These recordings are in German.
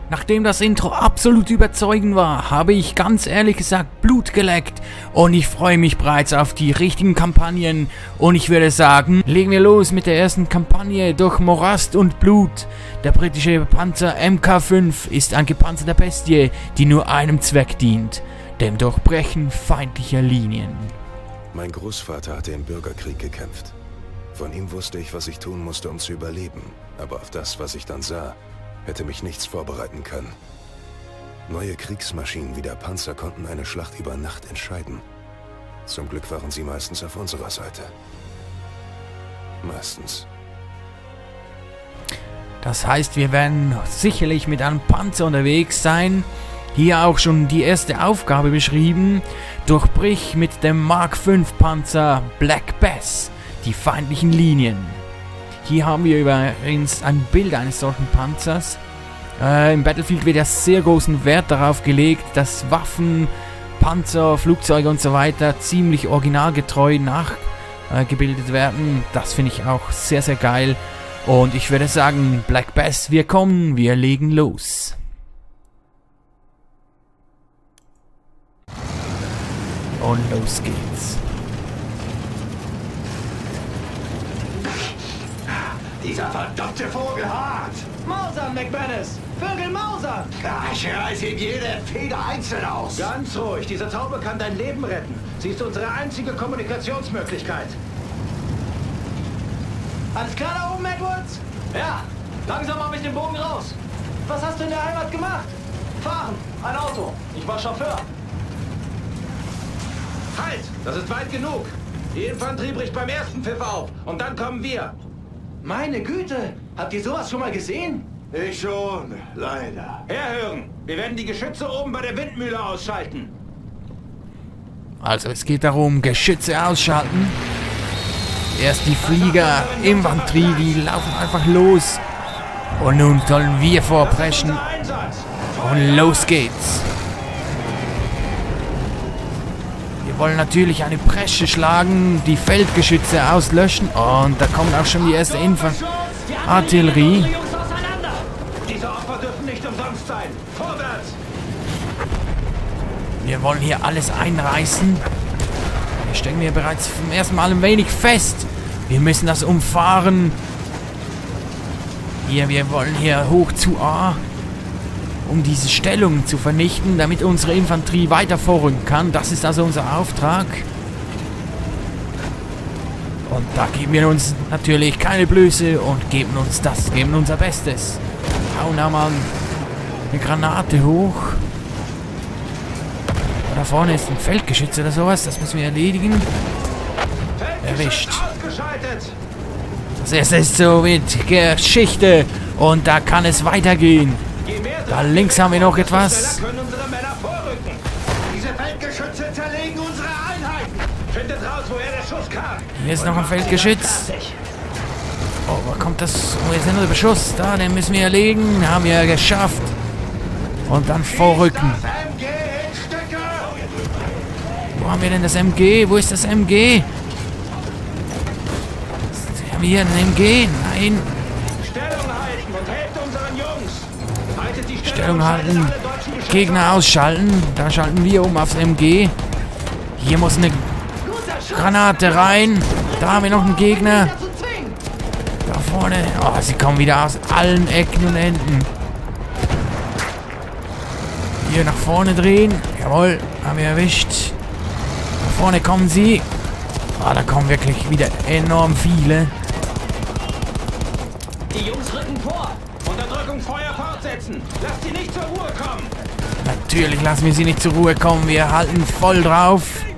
Nachdem das Intro absolut überzeugend war, habe ich ganz ehrlich gesagt Blut geleckt und ich freue mich bereits auf die richtigen Kampagnen und ich würde sagen, legen wir los mit der ersten Kampagne durch Morast und Blut. Der britische Panzer Mk5 ist ein gepanzerter Bestie, die nur einem Zweck dient, dem Durchbrechen feindlicher Linien. Mein Großvater hatte im Bürgerkrieg gekämpft. Von ihm wusste ich, was ich tun musste, um zu überleben, aber auf das, was ich dann sah, hätte mich nichts vorbereiten können. Neue Kriegsmaschinen wie der Panzer konnten eine Schlacht über Nacht entscheiden. Zum Glück waren sie meistens auf unserer Seite. Meistens. Das heißt, wir werden sicherlich mit einem Panzer unterwegs sein. Hier auch schon die erste Aufgabe beschrieben. Durchbrich mit dem Mark V Panzer Black Bass die feindlichen Linien. Hier haben wir übrigens ein Bild eines solchen Panzers. Im Battlefield wird ja sehr großen Wert darauf gelegt, dass Waffen, Panzer, Flugzeuge und so weiter ziemlich originalgetreu nachgebildet werden. Das finde ich auch sehr, sehr geil. Und ich würde sagen, Black Bass, wir kommen, wir legen los. Und los geht's. Dieser verdammte Vogel hart! Mausern, McManus! Vögel mausern! Ich reiße ihm jede Feder einzeln aus! Ganz ruhig, diese Taube kann dein Leben retten. Sie ist unsere einzige Kommunikationsmöglichkeit. Alles klar da oben, Edwards? Ja, langsam mache ich den Bogen raus. Was hast du in der Heimat gemacht? Fahren, ein Auto. Ich war Chauffeur. Halt, das ist weit genug. Die Infanterie bricht beim ersten Pfiff auf und dann kommen wir. Meine Güte, habt ihr sowas schon mal gesehen? Ich schon, leider. Herhören, wir werden die Geschütze oben bei der Windmühle ausschalten. Also es geht darum, Geschütze ausschalten. Erst die Flieger, Infanterie, die laufen einfach los. Und nun sollen wir vorpreschen. Und los geht's. Wir wollen natürlich eine Bresche schlagen, die Feldgeschütze auslöschen. Und da kommt auch schon die erste Artillerie. Diese Opfer dürfen nicht umsonst sein. Vorwärts! Wir wollen hier alles einreißen. Wir stecken hier bereits zum ersten Mal ein wenig fest. Wir müssen das umfahren. Wir wollen hier hoch zu A, um diese Stellung zu vernichten, damit unsere Infanterie weiter vorrücken kann. Das ist also unser Auftrag. Und da geben wir uns natürlich keine Blöße und geben unser Bestes. Hauen da mal eine Granate hoch. Da vorne ist ein Feldgeschütz oder sowas, das müssen wir erledigen. Erwischt. Das erste ist so mit Geschichte und da kann es weitergehen. Da links haben wir noch etwas. Diese Feldgeschütze zerlegen unsere Einheiten. Findet raus, woher der Schuss kam. Hier ist noch ein Feldgeschütz. Oh, wo kommt das? Oh, jetzt ist der Beschuss. Da, den müssen wir erlegen. Haben wir geschafft. Und dann vorrücken. Wo haben wir denn das MG? Wo ist das MG? Haben wir hier ein MG? Nein. Stellung halten und helft unseren Jungs. Haltet die Stellung halten. Gegner ausschalten. Da schalten wir um aufs MG. Hier muss eine Granate rein. Da haben wir noch einen Gegner. Da vorne. Oh, sie kommen wieder aus allen Ecken und Enden. Hier nach vorne drehen. Jawohl, haben wir erwischt. Da vorne kommen sie. Oh, da kommen wirklich wieder enorm viele. Die Jungs rücken vor. Unterdrückung, Feuer fortsetzen. Lasst sie nicht zur Ruhe kommen. Natürlich lassen wir sie nicht zur Ruhe kommen. Wir halten voll drauf.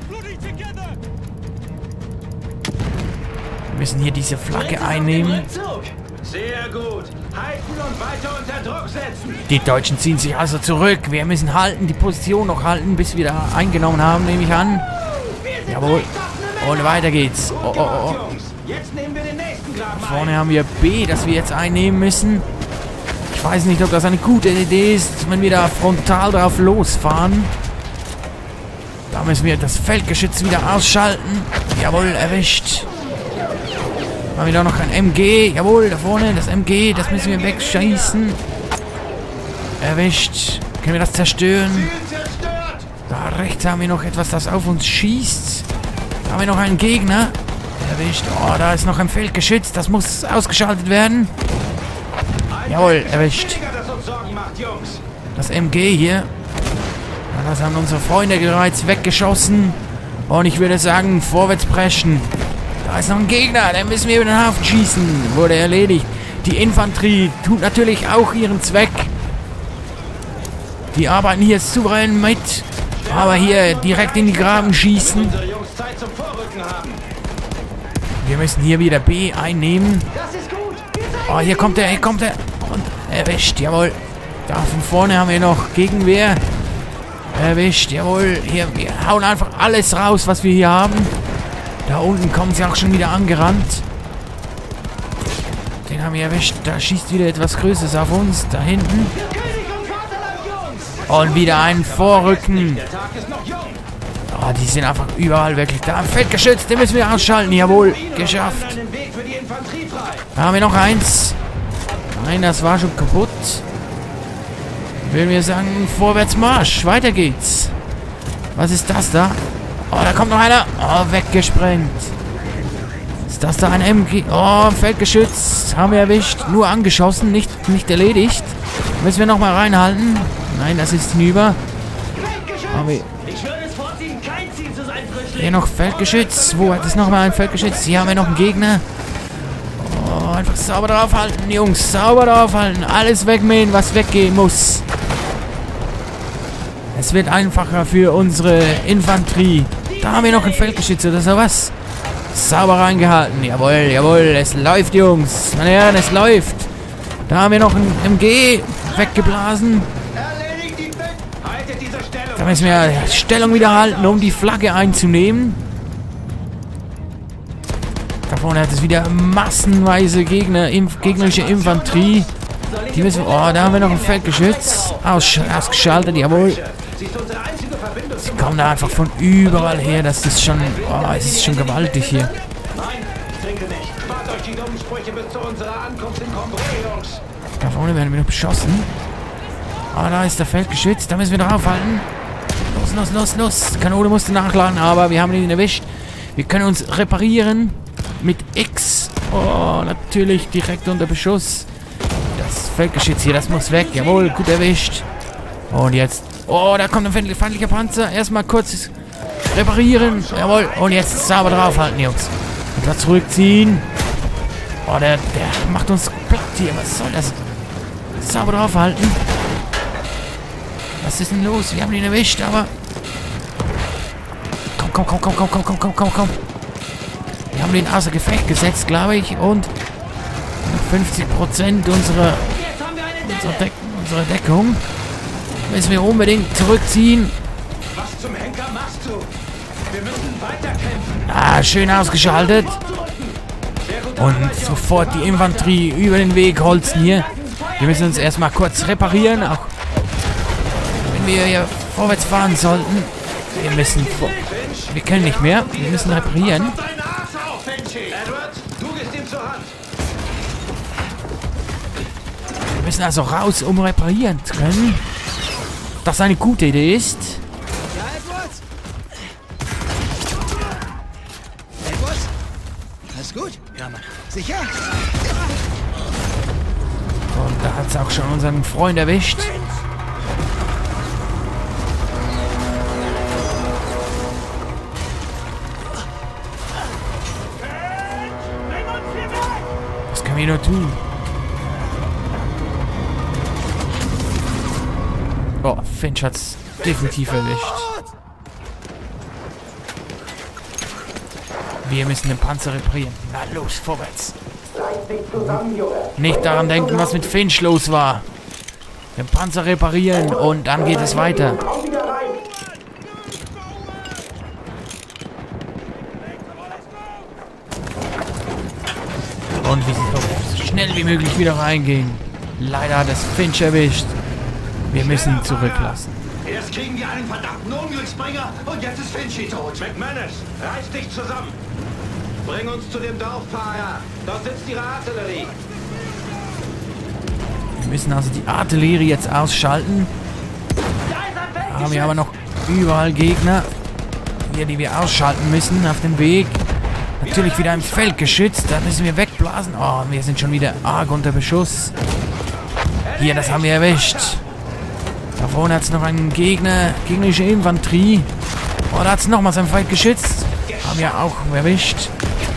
Wir müssen hier diese Flagge einnehmen. Sehr gut. Halten und weiter unter Druck setzen. Die Deutschen ziehen sich also zurück. Wir müssen halten, die Position noch halten, bis wir da eingenommen haben, nehme ich an. Jawohl. Und weiter geht's. Oh, oh, oh. Jetzt nehmen wir den nächsten Graben ein. Vorne haben wir B, das wir jetzt einnehmen müssen. Ich weiß nicht, ob das eine gute Idee ist, wenn wir da frontal drauf losfahren. Da müssen wir das Feldgeschütz wieder ausschalten. Jawohl, erwischt. Haben wir da noch ein MG? Jawohl, da vorne, das MG, das müssen wir wegschießen. Erwischt. Können wir das zerstören? Ziel zerstört! Da rechts haben wir noch etwas, das auf uns schießt. Da haben wir noch einen Gegner. Erwischt. Oh, da ist noch ein Feldgeschütz. Das muss ausgeschaltet werden. Jawohl, erwischt. Weniger, das uns Sorgen macht, Jungs. Das MG hier. Ja, das haben unsere Freunde bereits weggeschossen. Und ich würde sagen, vorwärts preschen. Da ist noch ein Gegner. Den müssen wir über den Hafen schießen. Wurde erledigt. Die Infanterie tut natürlich auch ihren Zweck. Die arbeiten hier souverän mit. Aber hier direkt in die Graben schießen. Unsere Jungs Zeit zum Vorrücken haben. Wir müssen hier wieder B einnehmen. Das ist gut. Oh, hier kommt er. Und erwischt, jawohl. Da von vorne haben wir noch Gegenwehr. Erwischt, jawohl. Hier, wir hauen einfach alles raus, was wir hier haben. Da unten kommen sie auch schon wieder angerannt. Den haben wir erwischt. Da schießt wieder etwas Größeres auf uns. Da hinten. König und Vaterland, Jungs. Und wieder ein Vorrücken. Der Tag ist noch jung. Oh, die sind einfach überall wirklich da. Feldgeschütz, den müssen wir ausschalten. Jawohl, geschafft. Einen Weg für die Infanterie frei. Da haben wir noch eins. Nein, das war schon kaputt. Würden wir sagen, vorwärts Marsch. Weiter geht's. Was ist das da? Oh, da kommt noch einer. Oh, weggesprengt. Ist das da ein MG? Oh, Feldgeschütz. Haben wir erwischt. Nur angeschossen, nicht erledigt. Müssen wir nochmal reinhalten. Nein, das ist hinüber. Haben wir Ich würde es vorziehen, kein Ziel zu sein, Frischling. hier noch Feldgeschütz. Wo hat es nochmal ein Feldgeschütz? Hier haben wir noch einen Gegner. Oh, einfach sauber draufhalten, Jungs. Sauber draufhalten. Alles wegmähen, was weggehen muss. Es wird einfacher für unsere Infanterie. Da haben wir noch ein Feldgeschütz oder sowas. Sauber reingehalten. Jawohl, jawohl. Es läuft, Jungs. Meine Herren, es läuft. Da haben wir noch ein MG weggeblasen. Erledigt die Weg! Haltet diese Stellung. Da müssen wir Stellung wieder halten, um die Flagge einzunehmen. Da vorne hat es wieder massenweise gegnerische Infanterie. Die müssen wir, oh, da haben wir noch ein Feldgeschütz. Ausgeschaltet, jawohl. Sie ist unsere einzige Verbindung. Die kommen da einfach von überall her. Das ist schon, oh, es ist schon gewaltig hier. Nein, ich trinke nicht. Spart euch die dummen Sprüche bis zu unserer Ankunft in Cambrai, Jungs. Da vorne werden wir noch beschossen. Ah, da ist der Feldgeschütz. Da müssen wir draufhalten. Los. Die Kanone musste nachladen, aber wir haben ihn erwischt. Wir können uns reparieren mit X. Oh, natürlich direkt unter Beschuss. Das Feldgeschütz hier, das muss weg. Jawohl, gut erwischt. Und jetzt... Oh, da kommt ein feindlicher Panzer. Erstmal kurz reparieren. Jawohl. Und jetzt sauber draufhalten, Jungs. Etwas zurückziehen. Oh, der macht uns platt hier. Was soll das? Sauber draufhalten. Was ist denn los? Wir haben ihn erwischt, aber... Komm. Wir haben den außer Gefecht gesetzt, glaube ich. Und 50% unserer Deckung. Müssen wir unbedingt zurückziehen. Was zum Henker machst du? Wir müssen weiterkämpfen. Ah, schön ausgeschaltet. Und sofort die Infanterie über den Weg holzen hier. Wir müssen uns erstmal kurz reparieren. Auch wenn wir hier vorwärts fahren sollten. Wir können nicht mehr. Wir müssen reparieren. Dein Arsch auf, Finchi! Edward, du gehst ihm zur Hand. Wir müssen also raus, um reparieren zu können. Das eine gute Idee ist. Ja, Edward? Edward? Alles gut? Ja, Mann. Sicher? Und da hat es auch schon unseren Freund erwischt. Was können wir nur tun? Oh, Finch hat's definitiv erwischt. Wir müssen den Panzer reparieren. Na los, vorwärts. Nicht daran denken, was mit Finch los war. Den Panzer reparieren und dann geht es weiter. Und wir so schnell wie möglich wieder reingehen. Leider hat es Finch erwischt. Wir müssen ihn zurücklassen. Erst kriegen wir einen verdammten Unglücksbringer und jetzt ist Finchi tot. McManus, reiß dich zusammen. Bring uns zu dem Dorf, Fahrer. Dort sitzt ihre Artillerie. Wir müssen also die Artillerie jetzt ausschalten. Da haben wir aber noch überall Gegner, hier, die wir ausschalten müssen auf dem Weg. Natürlich wieder ein Feldgeschütz, da müssen wir wegblasen. Oh, wir sind schon wieder arg unter Beschuss. Hier, das haben wir erwischt. Da vorne hat es noch einen Gegner, gegnerische Infanterie. Oh, da hat es nochmals ein Feldgeschütz. Haben wir auch erwischt.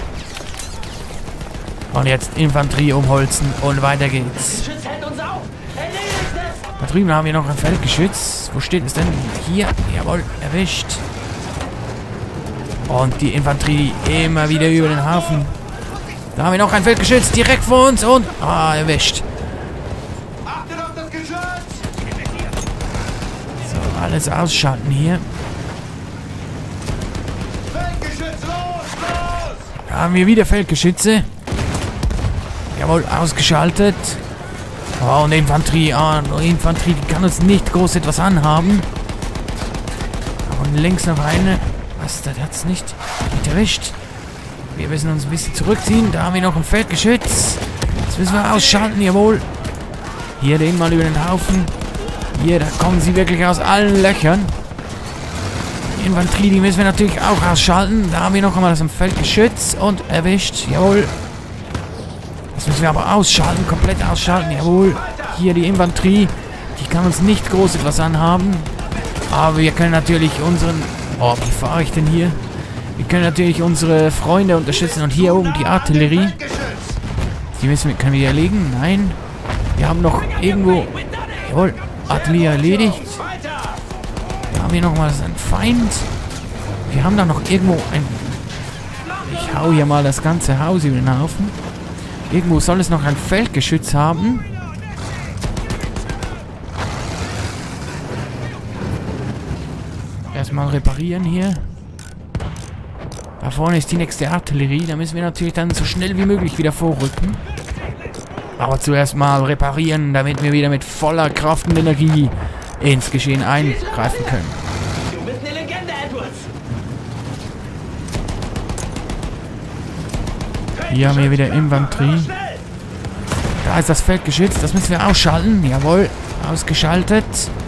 Und jetzt Infanterie umholzen und weiter geht's. Da drüben haben wir noch ein Feldgeschütz. Wo steht es denn? Hier. Jawohl, erwischt. Und die Infanterie immer wieder über den Haufen. Da haben wir noch ein Feldgeschütz direkt vor uns und... erwischt. So, alles ausschalten hier. Da haben wir wieder Feldgeschütze. Jawohl, ausgeschaltet. Oh, und Infanterie. Infanterie, die kann uns nicht groß etwas anhaben. Und links noch eine. Was, der hat es nicht erwischt. Wir müssen uns ein bisschen zurückziehen. Da haben wir noch ein Feldgeschütz. Das müssen wir ausschalten, jawohl. Hier den mal über den Haufen. Hier, da kommen sie wirklich aus allen Löchern. Die Infanterie, die müssen wir natürlich auch ausschalten. Da haben wir noch einmal das Feldgeschütz und erwischt, jawohl. Das müssen wir aber ausschalten, komplett ausschalten, jawohl. Hier die Infanterie, die kann uns nicht groß etwas anhaben. Aber wir können natürlich unseren... Oh, wie fahre ich denn hier? Wir können natürlich unsere Freunde unterstützen. Und hier oben die Artillerie. Die können wir erlegen? Nein. Wir haben noch irgendwo... Jawohl, Artillerie erledigt. Da haben wir nochmal einen Feind. Wir haben da noch irgendwo ein... Ich hau hier mal das ganze Haus über den Haufen. Irgendwo soll es noch ein Feldgeschütz haben. Erstmal reparieren hier. Da vorne ist die nächste Artillerie. Da müssen wir natürlich dann so schnell wie möglich wieder vorrücken. Aber zuerst mal reparieren, damit wir wieder mit voller Kraft und Energie ins Geschehen eingreifen können. Du bist eine Legende, Edwards. Hier haben wir wieder Infanterie. Da ist das Feldgeschütz. Das müssen wir ausschalten. Jawohl, ausgeschaltet.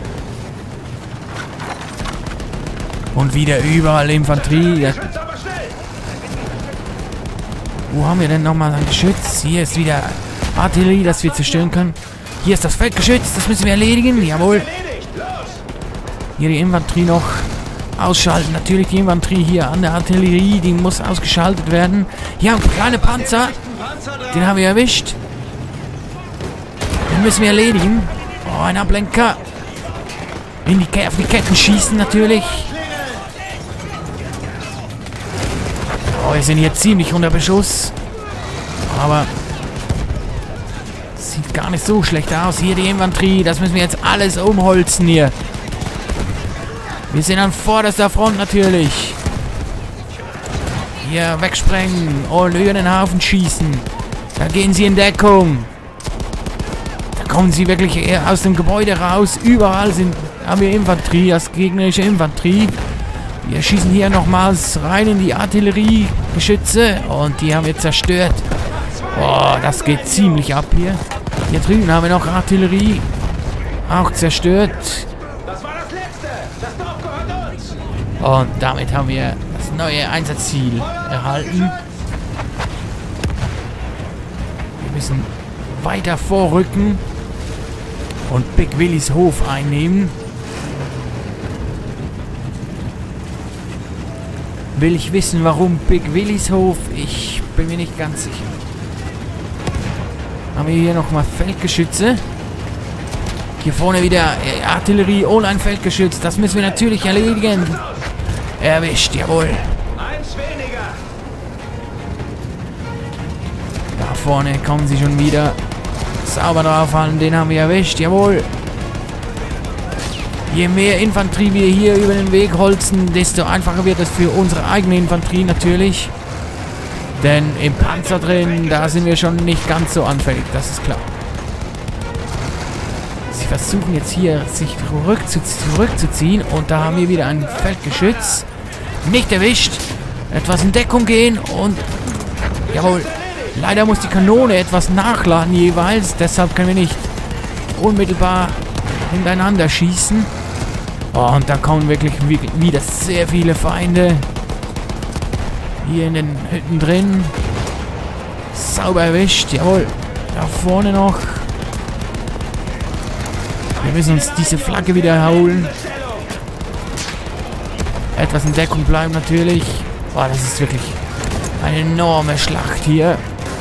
Und wieder überall Infanterie. Ja. Wo haben wir denn nochmal ein Geschütz? Hier ist wieder Artillerie, das wir zerstören können. Hier ist das Feldgeschütz, das müssen wir erledigen. Jawohl. Hier die Infanterie noch ausschalten. Natürlich die Infanterie hier an der Artillerie, die muss ausgeschaltet werden. Hier haben wir kleine Panzer. Den haben wir erwischt. Den müssen wir erledigen. Oh, ein Ablenker. Auf die Ketten schießen natürlich. Oh, wir sind hier ziemlich unter Beschuss. Aber sieht gar nicht so schlecht aus. Hier die Infanterie. Das müssen wir jetzt alles umholzen hier. Wir sind an vorderster Front natürlich. Hier wegsprengen und über den Haufen schießen. Da gehen sie in Deckung. Da kommen sie wirklich eher aus dem Gebäude raus. Überall haben wir Infanterie, das gegnerische Infanterie. Wir schießen hier nochmals rein in die Artilleriegeschütze und die haben wir zerstört. Boah, das geht ziemlich ab hier. Hier drüben haben wir noch Artillerie. Auch zerstört. Das war das Letzte. Das Dorf gehört uns. Und damit haben wir das neue Einsatzziel erhalten. Wir müssen weiter vorrücken und Big Willys Hof einnehmen. Will ich wissen, warum Big Willys Hof? Ich bin mir nicht ganz sicher. Haben wir hier nochmal Feldgeschütze. Hier vorne wieder Artillerie ohne ein Feldgeschütz. Das müssen wir natürlich erledigen. Erwischt, jawohl. Eins weniger. Da vorne kommen sie schon wieder. Sauber draufhalten, den haben wir erwischt, jawohl. Je mehr Infanterie wir hier über den Weg holzen, desto einfacher wird es für unsere eigene Infanterie natürlich. Denn im Panzer drin, da sind wir schon nicht ganz so anfällig, das ist klar. Sie versuchen jetzt hier, sich zurückzuziehen. Und da haben wir wieder ein Feldgeschütz. Nicht erwischt. Etwas in Deckung gehen und... Jawohl. Leider muss die Kanone etwas nachladen jeweils. Deshalb können wir nicht unmittelbar hintereinander schießen. Oh, und da kommen wirklich wieder sehr viele Feinde. Hier in den Hütten drin. Sauber erwischt, jawohl. Da vorne noch. Wir müssen uns diese Flagge wieder erholen. Etwas in Deckung bleiben natürlich. Boah, das ist wirklich eine enorme Schlacht hier.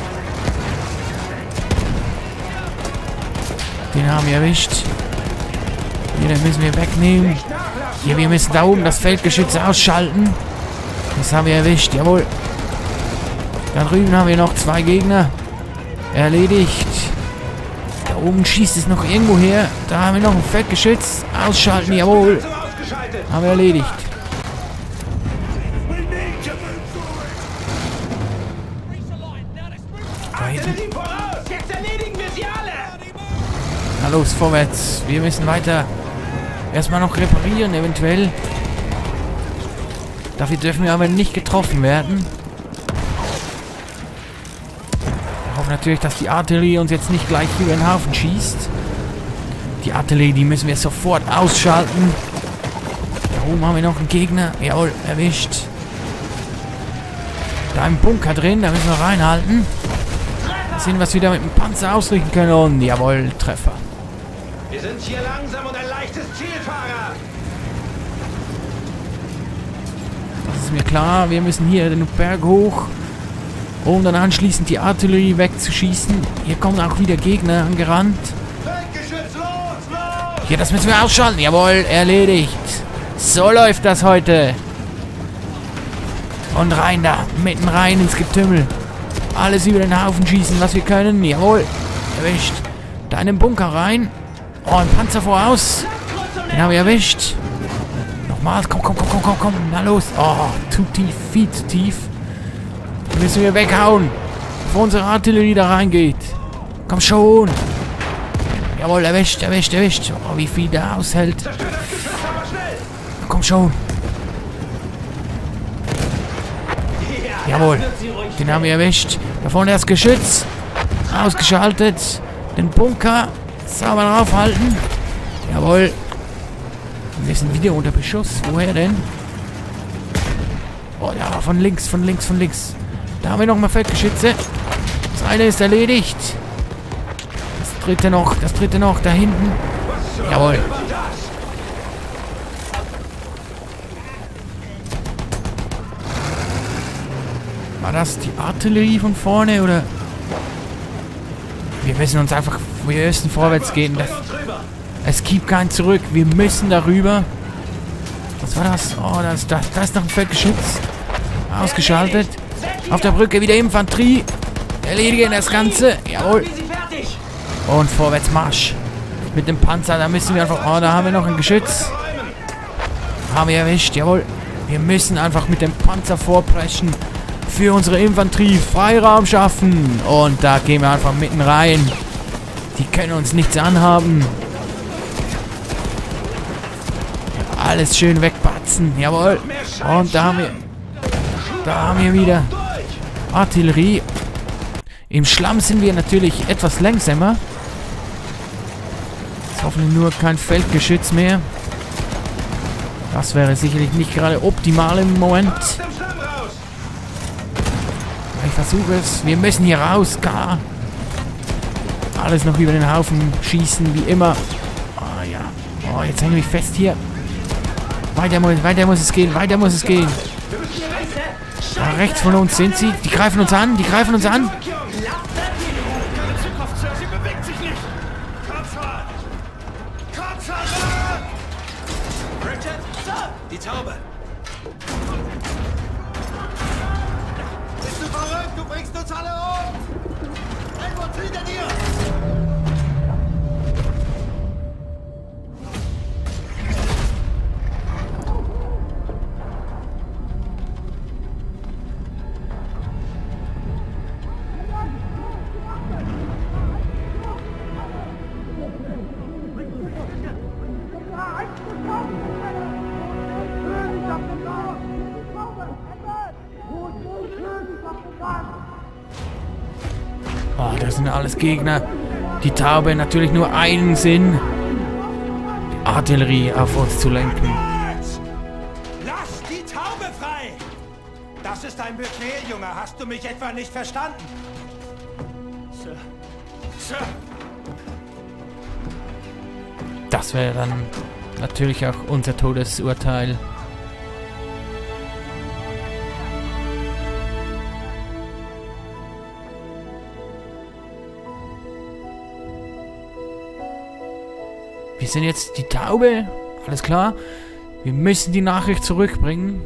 Den haben wir erwischt. Hier, den müssen wir wegnehmen. Hier, wir müssen da oben das Feldgeschütz ausschalten. Das haben wir erwischt, jawohl. Da drüben haben wir noch 2 Gegner. Erledigt. Da oben schießt es noch irgendwo her. Da haben wir noch ein Feldgeschütz. Ausschalten, jawohl. Haben wir erledigt. Da hinten. Na los, vorwärts. Wir müssen weiter. Erstmal noch reparieren, eventuell. Dafür dürfen wir aber nicht getroffen werden. Ich hoffe natürlich, dass die Artillerie uns jetzt nicht gleich über den Haufen schießt. Die Artillerie, die müssen wir sofort ausschalten. Da oben haben wir noch einen Gegner. Jawohl, erwischt. Da im Bunker drin, da müssen wir reinhalten. Mal sehen, was wir da mit dem Panzer ausrichten können. Und jawohl, Treffer. Wir sind hier langsam und ein leichtes Zielfahrer. Das ist mir klar. Wir müssen hier den Berg hoch, um dann anschließend die Artillerie wegzuschießen. Hier kommen auch wieder Gegner angerannt. Feldgeschütz, los! Hier, das müssen wir ausschalten. Jawohl, erledigt. So läuft das heute. Und rein da, mitten rein ins Getümmel. Alles über den Haufen schießen, was wir können. Jawohl, erwischt. Da in den Bunker rein. Oh, ein Panzer voraus. Den haben wir erwischt. Nochmal, komm. Na los. Oh, zu tief, viel zu tief. Den müssen wir weghauen, bevor unsere Artillerie da reingeht. Komm schon. Jawohl, erwischt. Oh, wie viel der aushält. Komm schon. Jawohl, den haben wir erwischt. Da vorne das Geschütz. Ausgeschaltet. Den Bunker sauber draufhalten. Jawohl. Wir sind wieder unter Beschuss. Woher denn? Oh ja, von links. Da haben wir nochmal Feldgeschütze. Das eine ist erledigt. Das dritte noch. Da hinten. Jawohl. War das die Artillerie von vorne, oder? Wir müssen vorwärts gehen. Es gibt kein Zurück. Wir müssen darüber. Was war das? Oh, da ist noch ein Feldgeschütz. Ausgeschaltet. Auf der Brücke wieder Infanterie. Erledigen das Ganze. Jawohl. Und vorwärts Marsch. Mit dem Panzer, da müssen wir einfach... Oh, da haben wir noch ein Geschütz. Haben wir erwischt, jawohl. Wir müssen einfach mit dem Panzer vorpreschen. Für unsere Infanterie Freiraum schaffen. Und da gehen wir einfach mitten rein. Die können uns nichts anhaben. Alles schön wegbatzen. Jawohl. Und da haben wir wieder Artillerie. Im Schlamm sind wir natürlich etwas langsamer. Jetzt hoffentlich nur kein Feldgeschütz mehr. Das wäre sicherlich nicht gerade optimal im Moment. Ich versuche es. Wir müssen hier raus, gar. Alles noch über den Haufen schießen, wie immer. Oh ja. Oh, jetzt hänge ich fest hier. Weiter muss es gehen. Da rechts von uns sind sie. Die greifen uns an. Die Taube! Bist du verrückt? Du bringst uns alle um! Edward, hinter dir! Oh, das sind alles Gegner. die Taube natürlich nur einen Sinn, die Artillerie auf uns zu lenken. Lass die Taube frei! Das ist ein Befehl, Junge. Hast du mich etwa nicht verstanden? Sir. Sir. Das wäre dann natürlich auch unser Todesurteil. Wir sind jetzt die Taube. Alles klar. Wir müssen die Nachricht zurückbringen.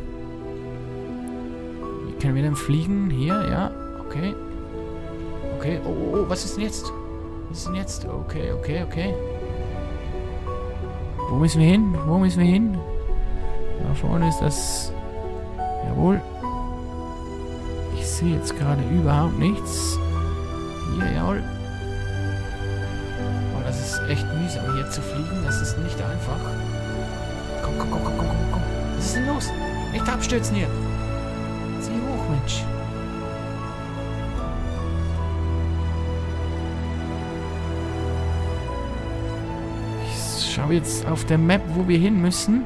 Wie können wir denn fliegen? Hier, ja. Okay. Okay. Oh, was ist denn jetzt? Was ist denn jetzt? Okay. Wo müssen wir hin? Wo müssen wir hin? Da vorne ist das... Jawohl. Ich sehe jetzt gerade überhaupt nichts. Hier, jawohl. Oh, das ist echt mühsam hier zu fliegen. Das ist nicht einfach. Komm. Was ist denn los? Nicht abstürzen hier. Zieh hoch, Mensch. Ich schaue jetzt auf der Map, wo wir hin müssen.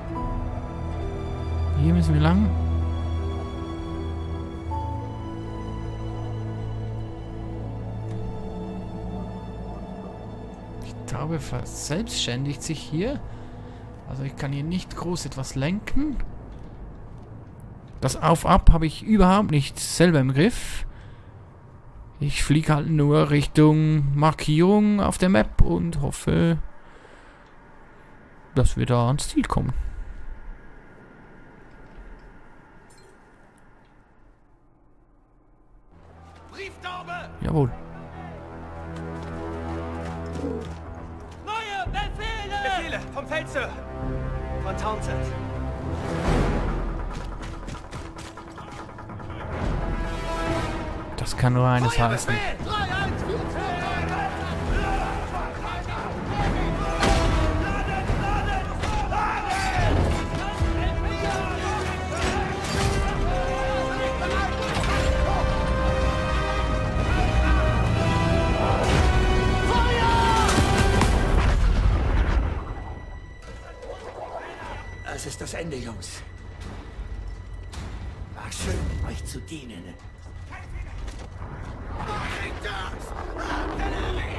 Hier müssen wir lang. Die Taube verselbstständigt sich hier. Also ich kann hier nicht groß etwas lenken. Das Auf-Ab habe ich überhaupt nicht selber im Griff. Ich fliege halt nur Richtung Markierung auf der Map und hoffe, dass wir da ans Ziel kommen. Brieftaube! Jawohl. Neue Befehle! Befehle vom Feld, Sir. Von Townsend. Das kann nur eines heißen. Das ist das Ende, Jungs. War schön, euch zu dienen. Artillerie!